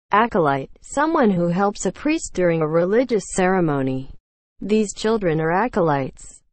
Acolyte, someone who helps a priest during a religious ceremony. These children are acolytes.